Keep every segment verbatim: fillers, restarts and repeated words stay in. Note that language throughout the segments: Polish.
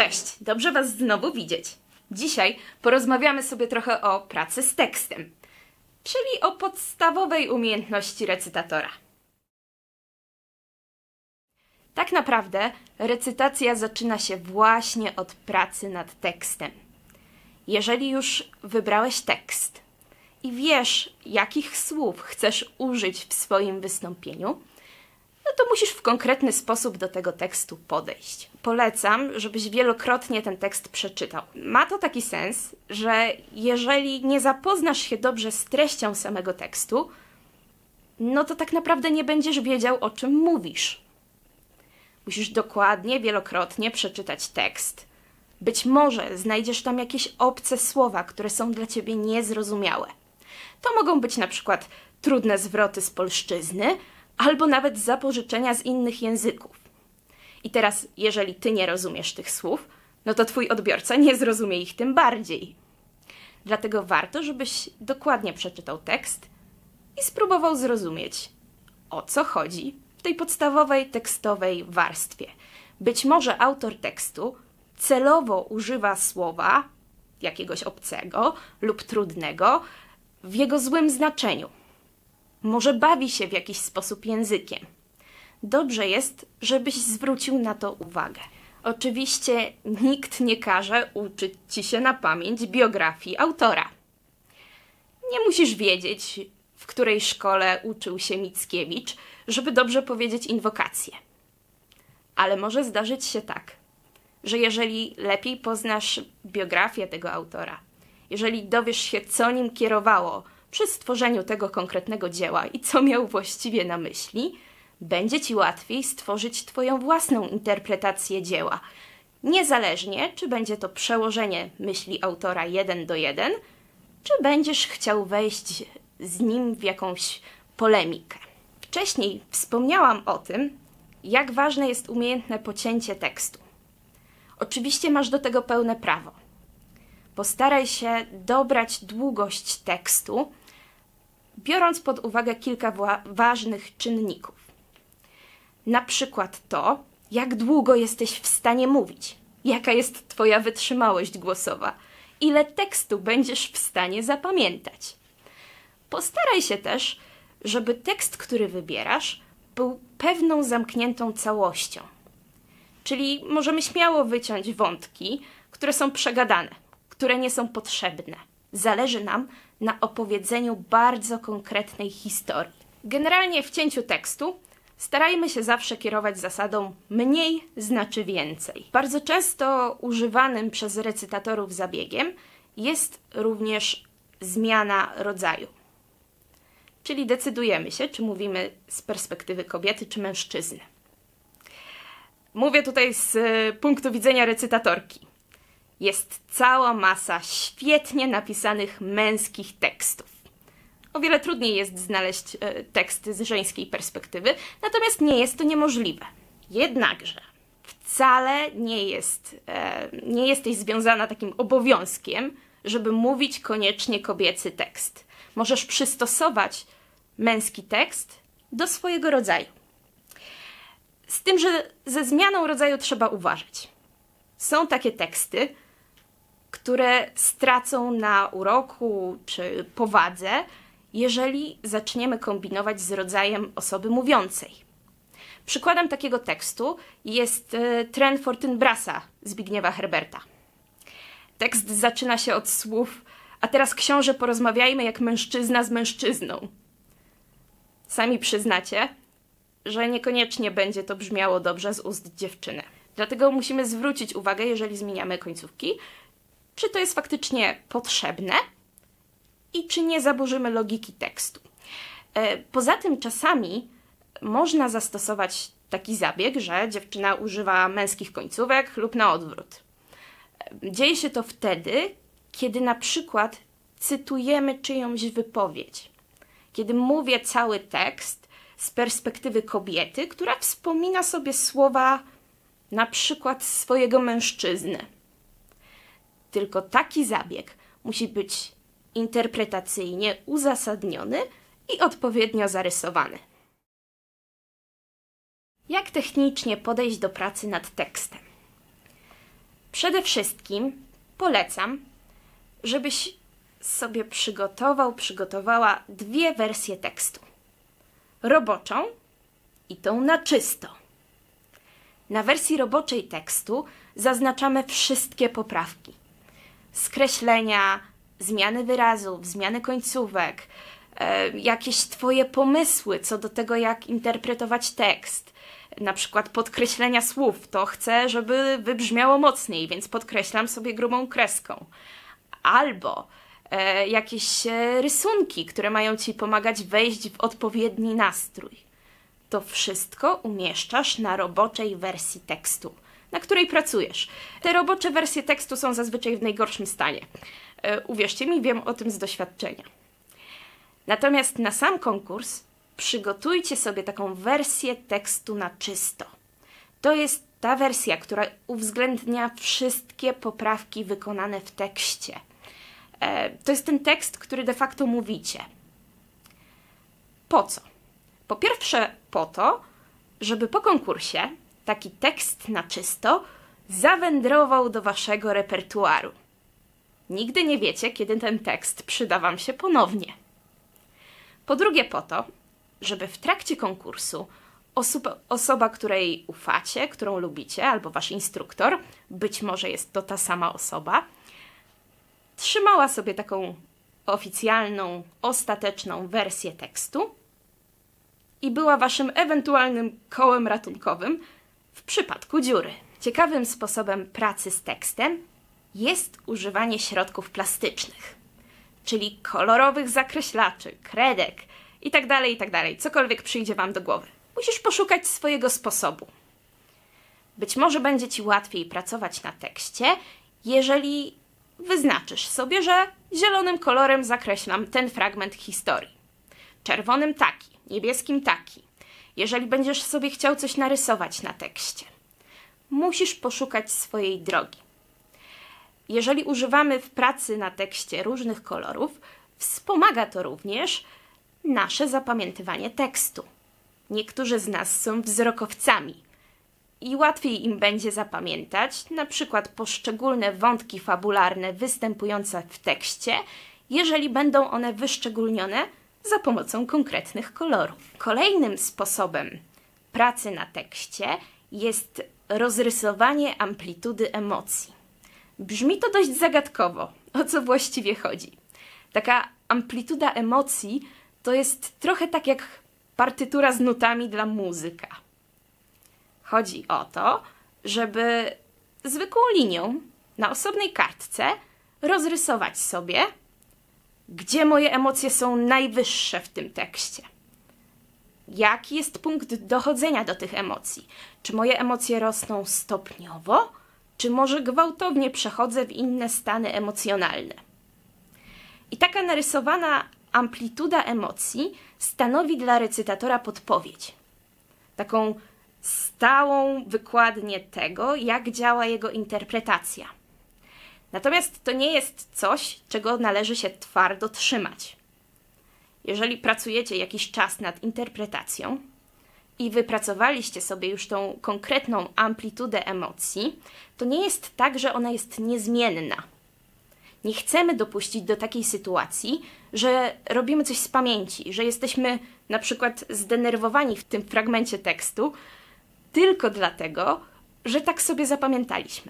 Cześć, dobrze Was znowu widzieć. Dzisiaj porozmawiamy sobie trochę o pracy z tekstem, czyli o podstawowej umiejętności recytatora. Tak naprawdę recytacja zaczyna się właśnie od pracy nad tekstem. Jeżeli już wybrałeś tekst i wiesz, jakich słów chcesz użyć w swoim wystąpieniu, no to musisz w konkretny sposób do tego tekstu podejść. Polecam, żebyś wielokrotnie ten tekst przeczytał. Ma to taki sens, że jeżeli nie zapoznasz się dobrze z treścią samego tekstu, no to tak naprawdę nie będziesz wiedział, o czym mówisz. Musisz dokładnie, wielokrotnie przeczytać tekst. Być może znajdziesz tam jakieś obce słowa, które są dla ciebie niezrozumiałe. To mogą być na przykład trudne zwroty z polszczyzny, albo nawet zapożyczenia z innych języków. I teraz, jeżeli ty nie rozumiesz tych słów, no to twój odbiorca nie zrozumie ich tym bardziej. Dlatego warto, żebyś dokładnie przeczytał tekst i spróbował zrozumieć, o co chodzi w tej podstawowej tekstowej warstwie. Być może autor tekstu celowo używa słowa jakiegoś obcego lub trudnego w jego złym znaczeniu. Może bawi się w jakiś sposób językiem. Dobrze jest, żebyś zwrócił na to uwagę. Oczywiście nikt nie każe uczyć ci się na pamięć biografii autora. Nie musisz wiedzieć, w której szkole uczył się Mickiewicz, żeby dobrze powiedzieć inwokację. Ale może zdarzyć się tak, że jeżeli lepiej poznasz biografię tego autora, jeżeli dowiesz się, co nim kierowało przy stworzeniu tego konkretnego dzieła i co miał właściwie na myśli, będzie ci łatwiej stworzyć twoją własną interpretację dzieła. Niezależnie, czy będzie to przełożenie myśli autora jeden do jeden, czy będziesz chciał wejść z nim w jakąś polemikę. Wcześniej wspomniałam o tym, jak ważne jest umiejętne pocięcie tekstu. Oczywiście masz do tego pełne prawo. Postaraj się dobrać długość tekstu, biorąc pod uwagę kilka ważnych czynników. Na przykład to, jak długo jesteś w stanie mówić, jaka jest twoja wytrzymałość głosowa, ile tekstu będziesz w stanie zapamiętać. Postaraj się też, żeby tekst, który wybierasz, był pewną zamkniętą całością. Czyli możemy śmiało wyciąć wątki, które są przegadane, które nie są potrzebne. Zależy nam na opowiedzeniu bardzo konkretnej historii. Generalnie w cięciu tekstu starajmy się zawsze kierować zasadą mniej znaczy więcej. Bardzo często używanym przez recytatorów zabiegiem jest również zmiana rodzaju. Czyli decydujemy się, czy mówimy z perspektywy kobiety czy mężczyzny. Mówię tutaj z punktu widzenia recytatorki. Jest cała masa świetnie napisanych męskich tekstów. O wiele trudniej jest znaleźć e, teksty z żeńskiej perspektywy, natomiast nie jest to niemożliwe. Jednakże wcale nie jest, e, nie jesteś związana takim obowiązkiem, żeby mówić koniecznie kobiecy tekst. Możesz przystosować męski tekst do swojego rodzaju. Z tym, że ze zmianą rodzaju trzeba uważać. Są takie teksty, które stracą na uroku czy powadze, jeżeli zaczniemy kombinować z rodzajem osoby mówiącej. Przykładem takiego tekstu jest e, Tren Fortinbrasa Zbigniewa Herberta. Tekst zaczyna się od słów: a teraz, książę, porozmawiajmy jak mężczyzna z mężczyzną. Sami przyznacie, że niekoniecznie będzie to brzmiało dobrze z ust dziewczyny. Dlatego musimy zwrócić uwagę, jeżeli zmieniamy końcówki, czy to jest faktycznie potrzebne i czy nie zaburzymy logiki tekstu. Poza tym czasami można zastosować taki zabieg, że dziewczyna używa męskich końcówek lub na odwrót. Dzieje się to wtedy, kiedy na przykład cytujemy czyjąś wypowiedź. Kiedy mówię cały tekst z perspektywy kobiety, która wspomina sobie słowa na przykład swojego mężczyzny. Tylko taki zabieg musi być interpretacyjnie uzasadniony i odpowiednio zarysowany. Jak technicznie podejść do pracy nad tekstem? Przede wszystkim polecam, żebyś sobie przygotował, przygotowała dwie wersje tekstu. Roboczą i tą na czysto. Na wersji roboczej tekstu zaznaczamy wszystkie poprawki. Skreślenia, zmiany wyrazów, zmiany końcówek, e, jakieś Twoje pomysły co do tego, jak interpretować tekst. Na przykład podkreślenia słów. To chcę, żeby wybrzmiało mocniej, więc podkreślam sobie grubą kreską. Albo e, jakieś e, rysunki, które mają Ci pomagać wejść w odpowiedni nastrój. To wszystko umieszczasz na roboczej wersji tekstu, na której pracujesz. Te robocze wersje tekstu są zazwyczaj w najgorszym stanie. E, uwierzcie mi, wiem o tym z doświadczenia. Natomiast na sam konkurs przygotujcie sobie taką wersję tekstu na czysto. To jest ta wersja, która uwzględnia wszystkie poprawki wykonane w tekście. E, to jest ten tekst, który de facto mówicie. Po co? Po pierwsze po to, żeby po konkursie taki tekst na czysto zawędrował do Waszego repertuaru. Nigdy nie wiecie, kiedy ten tekst przyda Wam się ponownie. Po drugie po to, żeby w trakcie konkursu osoba, osoba, której ufacie, którą lubicie, albo Wasz instruktor, być może jest to ta sama osoba, trzymała sobie taką oficjalną, ostateczną wersję tekstu i była Waszym ewentualnym kołem ratunkowym w przypadku dziury. Ciekawym sposobem pracy z tekstem jest używanie środków plastycznych, czyli kolorowych zakreślaczy, kredek itd., itd., cokolwiek przyjdzie Wam do głowy. Musisz poszukać swojego sposobu. Być może będzie Ci łatwiej pracować na tekście, jeżeli wyznaczysz sobie, że zielonym kolorem zakreślam ten fragment historii, czerwonym taki, niebieskim taki, jeżeli będziesz sobie chciał coś narysować na tekście. Musisz poszukać swojej drogi. Jeżeli używamy w pracy na tekście różnych kolorów, wspomaga to również nasze zapamiętywanie tekstu. Niektórzy z nas są wzrokowcami i łatwiej im będzie zapamiętać na przykład poszczególne wątki fabularne występujące w tekście, jeżeli będą one wyszczególnione za pomocą konkretnych kolorów. Kolejnym sposobem pracy na tekście jest rozrysowanie amplitudy emocji. Brzmi to dość zagadkowo, o co właściwie chodzi. Taka amplituda emocji to jest trochę tak jak partytura z nutami dla muzyka. Chodzi o to, żeby zwykłą linią na osobnej kartce rozrysować sobie, gdzie moje emocje są najwyższe w tym tekście. Jaki jest punkt dochodzenia do tych emocji? Czy moje emocje rosną stopniowo, czy może gwałtownie przechodzę w inne stany emocjonalne? I taka narysowana amplituda emocji stanowi dla recytatora podpowiedź. Taką stałą wykładnię tego, jak działa jego interpretacja. Natomiast to nie jest coś, czego należy się twardo trzymać. Jeżeli pracujecie jakiś czas nad interpretacją i wypracowaliście sobie już tą konkretną amplitudę emocji, to nie jest tak, że ona jest niezmienna. Nie chcemy dopuścić do takiej sytuacji, że robimy coś z pamięci, że jesteśmy na przykład zdenerwowani w tym fragmencie tekstu tylko dlatego, że tak sobie zapamiętaliśmy.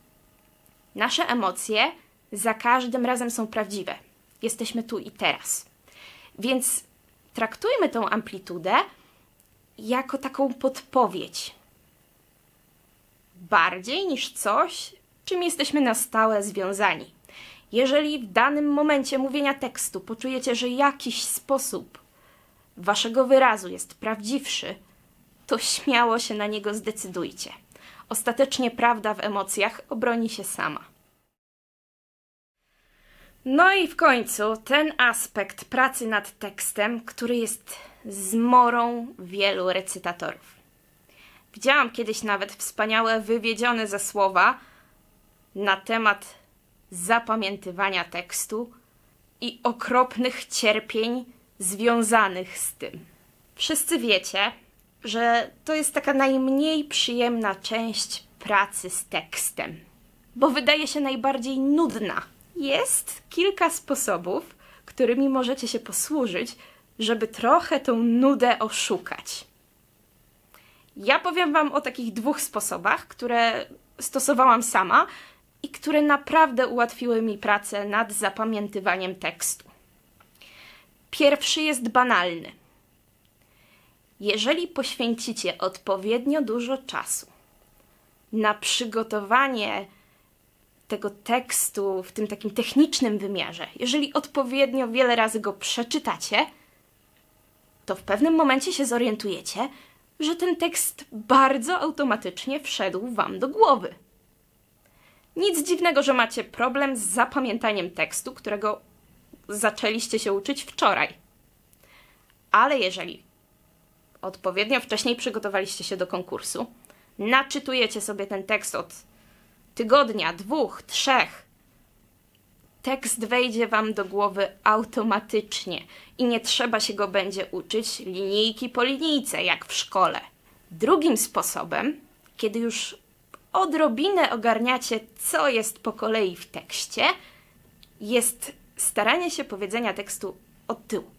Nasze emocje za każdym razem są prawdziwe. Jesteśmy tu i teraz. Więc traktujmy tą amplitudę jako taką podpowiedź. Bardziej niż coś, czym jesteśmy na stałe związani. Jeżeli w danym momencie mówienia tekstu poczujecie, że jakiś sposób waszego wyrazu jest prawdziwszy, to śmiało się na niego zdecydujcie. Ostatecznie prawda w emocjach obroni się sama. No i w końcu ten aspekt pracy nad tekstem, który jest zmorą wielu recytatorów. Widziałam kiedyś nawet wspaniałe wywiedzione ze słowa na temat zapamiętywania tekstu i okropnych cierpień związanych z tym. Wszyscy wiecie, że to jest taka najmniej przyjemna część pracy z tekstem. bo wydaje się najbardziej nudna. Jest kilka sposobów, którymi możecie się posłużyć, żeby trochę tą nudę oszukać. Ja powiem wam o takich dwóch sposobach, które stosowałam sama i które naprawdę ułatwiły mi pracę nad zapamiętywaniem tekstu. Pierwszy jest banalny. Jeżeli poświęcicie odpowiednio dużo czasu na przygotowanie tego tekstu w tym takim technicznym wymiarze, jeżeli odpowiednio wiele razy go przeczytacie, to w pewnym momencie się zorientujecie, że ten tekst bardzo automatycznie wszedł wam do głowy. Nic dziwnego, że macie problem z zapamiętaniem tekstu, którego zaczęliście się uczyć wczoraj. Ale jeżeli odpowiednio wcześniej przygotowaliście się do konkursu, naczytujecie sobie ten tekst od tygodnia, dwóch, trzech, tekst wejdzie wam do głowy automatycznie i nie trzeba się go będzie uczyć linijki po linijce, jak w szkole. Drugim sposobem, kiedy już odrobinę ogarniacie, co jest po kolei w tekście, jest staranie się powiedzenia tekstu od tyłu.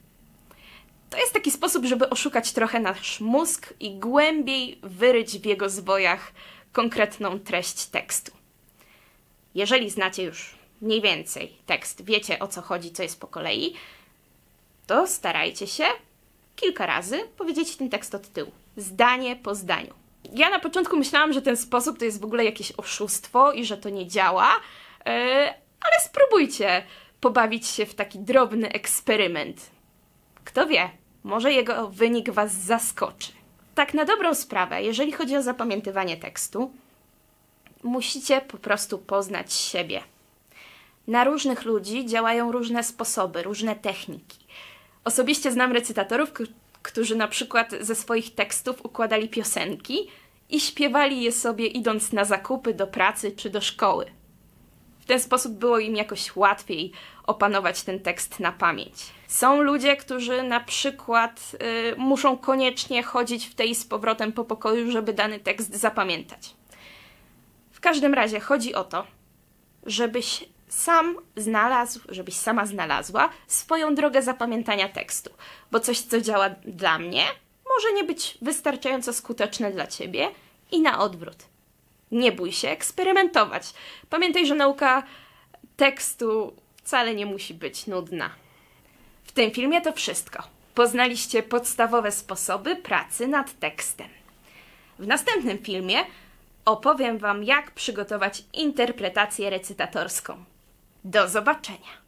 To jest taki sposób, żeby oszukać trochę nasz mózg i głębiej wyryć w jego zwojach konkretną treść tekstu. Jeżeli znacie już mniej więcej tekst, wiecie o co chodzi, co jest po kolei, to starajcie się kilka razy powiedzieć ten tekst od tyłu, zdanie po zdaniu. Ja na początku myślałam, że ten sposób to jest w ogóle jakieś oszustwo i że to nie działa, yy, ale spróbujcie pobawić się w taki drobny eksperyment. Kto wie, może jego wynik was zaskoczy. Tak na dobrą sprawę, jeżeli chodzi o zapamiętywanie tekstu, musicie po prostu poznać siebie. Na różnych ludzi działają różne sposoby, różne techniki. Osobiście znam recytatorów, którzy na przykład ze swoich tekstów układali piosenki i śpiewali je sobie idąc na zakupy, do pracy czy do szkoły. W ten sposób było im jakoś łatwiej opanować ten tekst na pamięć. Są ludzie, którzy na przykład y, muszą koniecznie chodzić w tej z powrotem po pokoju, żeby dany tekst zapamiętać. W każdym razie chodzi o to, żebyś sam znalazł, żebyś sama znalazła swoją drogę zapamiętania tekstu, bo coś, co działa dla mnie, może nie być wystarczająco skuteczne dla ciebie i na odwrót. Nie bój się eksperymentować. Pamiętaj, że nauka tekstu wcale nie musi być nudna. W tym filmie to wszystko. Poznaliście podstawowe sposoby pracy nad tekstem. W następnym filmie opowiem wam, jak przygotować interpretację recytatorską. Do zobaczenia!